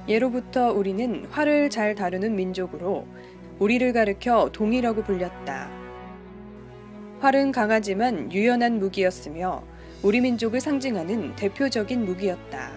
예로부터 우리는 활을 잘 다루는 민족으로 우리를 가리켜 동이라고 불렸다. 활은 강하지만 유연한 무기였으며 우리 민족을 상징하는 대표적인 무기였다.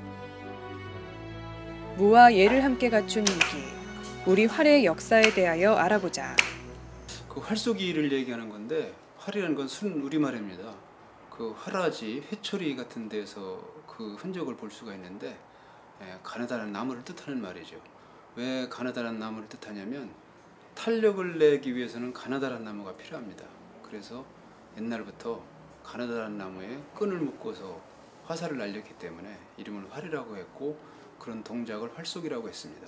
무와 예를 함께 갖춘 무기, 우리 활의 역사에 대하여 알아보자. 그 활쏘기를 얘기하는 건데 활이라는 건 순 우리말입니다. 그 활아지, 회초리 같은 데서 그 흔적을 볼 수가 있는데 가느다란 나무를 뜻하는 말이죠. 왜 가느다란 나무를 뜻하냐면 탄력을 내기 위해서는 가느다란 나무가 필요합니다. 그래서 옛날부터 가느다란 나무에 끈을 묶어서 화살을 날렸기 때문에 이름을 활이라고 했고 그런 동작을 활쏘기라고 했습니다.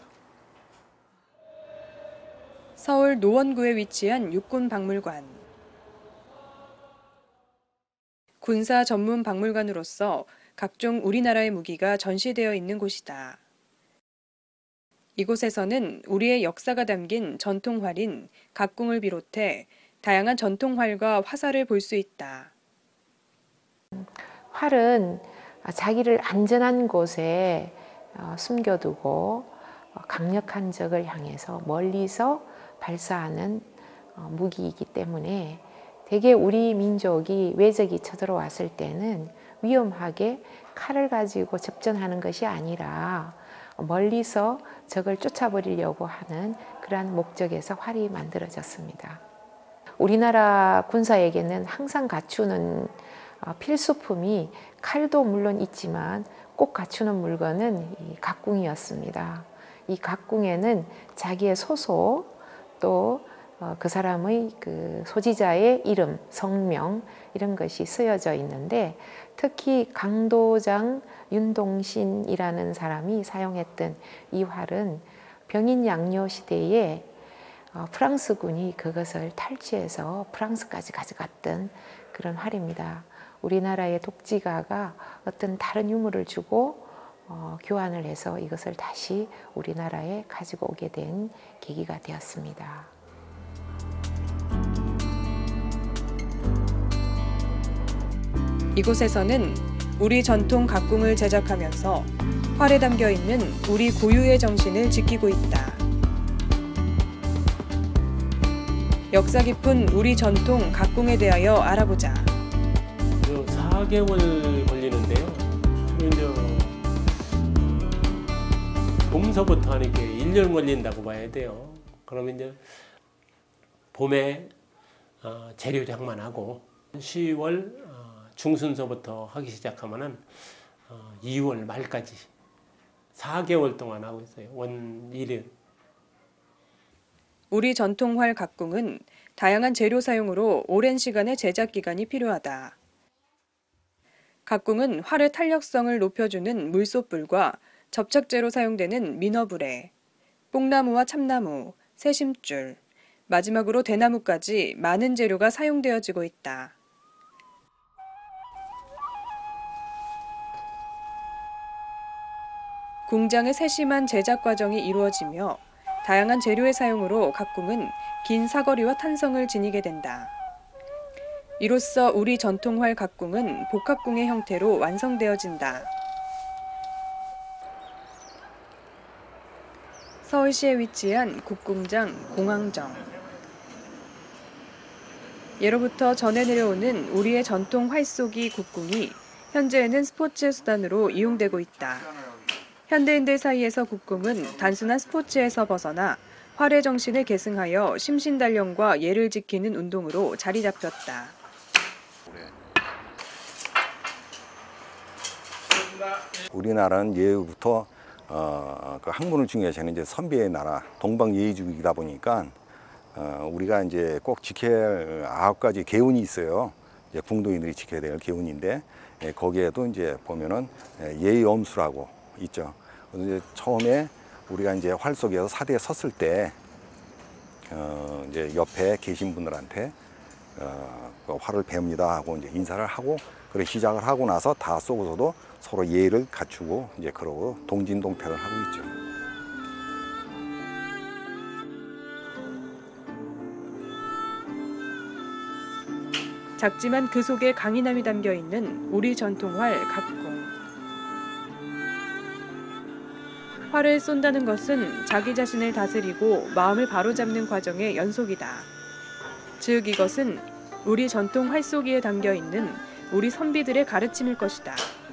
서울 노원구에 위치한 육군박물관. 군사 전문 박물관으로서 각종 우리나라의 무기가 전시되어 있는 곳이다. 이곳에서는 우리의 역사가 담긴 전통활인 각궁을 비롯해 다양한 전통활과 화살을 볼 수 있다. 활은 자기를 안전한 곳에 숨겨두고 강력한 적을 향해서 멀리서 발사하는 무기이기 때문에 대개 우리 민족이 외적이 쳐들어왔을 때는 위험하게 칼을 가지고 접전하는 것이 아니라 멀리서 적을 쫓아버리려고 하는 그러한 목적에서 활이 만들어졌습니다. 우리나라 군사에게는 항상 갖추는 필수품이 칼도 물론 있지만 꼭 갖추는 물건은 이 각궁이었습니다. 이 각궁에는 자기의 소속 또 그 사람의 그 소지자의 이름, 성명 이런 것이 쓰여져 있는데 특히 강도장 윤동신이라는 사람이 사용했던 이 활은 병인 양요 시대에 프랑스군이 그것을 탈취해서 프랑스까지 가져갔던 그런 활입니다. 우리나라의 독지가가 어떤 다른 유물을 주고 교환을 해서 이것을 다시 우리나라에 가지고 오게 된 계기가 되었습니다. 이곳에서는 우리 전통 각궁을 제작하면서 활에 담겨 있는 우리 고유의 정신을 지키고 있다. 역사 깊은 우리 전통 각궁에 대하여 알아보자. 4개월 걸리는데요. 이제 봄서부터 하는 게 1년 걸린다고 봐야 돼요. 그러면 이제 봄에 재료 장만하고 10월 중순서부터 하기 시작하면은 2월 말까지 4개월 동안 하고 있어요. 원 1일. 우리 전통활 각궁은 다양한 재료 사용으로 오랜 시간의 제작 기간이 필요하다. 각궁은 활의 탄력성을 높여주는 물소뿔과 접착제로 사용되는 민어불에, 뽕나무와 참나무, 새심줄, 마지막으로 대나무까지 많은 재료가 사용되어지고 있다. 궁장의 세심한 제작 과정이 이루어지며 다양한 재료의 사용으로 각궁은 긴 사거리와 탄성을 지니게 된다. 이로써 우리 전통활 각궁은 복합궁의 형태로 완성되어진다. 서울시에 위치한 국궁장 공황정. 예로부터 전해 내려오는 우리의 전통 활쏘기 국궁이 현재에는 스포츠 수단으로 이용되고 있다. 현대인들 사이에서 국궁은 단순한 스포츠에서 벗어나 활의 정신을 계승하여 심신단련과 예를 지키는 운동으로 자리 잡혔다. 우리나라는 예부터 그 학문을 중요시하는 이제 선비의 나라, 동방예의주의이다 보니까 우리가 이제 꼭 지켜야 할 9가지 계훈이 있어요. 이제 궁도인들이 지켜야 될 계훈인데 거기에도 이제 보면은 예의엄수라고 있죠. 그래서 이제 처음에 우리가 이제 활 속에서 사대에 섰을 때 이제 옆에 계신 분들한테 그 활을 배웁니다 하고 이제 인사를 하고 그래 시작을 하고 나서 다 쏘고서도 서로 예의를 갖추고 이제 그러고 동진동패를 하고 있죠. 작지만 그 속에 강인함이 담겨 있는 우리 전통활 각궁. 활을 쏜다는 것은 자기 자신을 다스리고 마음을 바로잡는 과정의 연속이다. 즉 이것은 우리 전통 활쏘기에 담겨 있는 우리 선비들의 가르침일 것이다.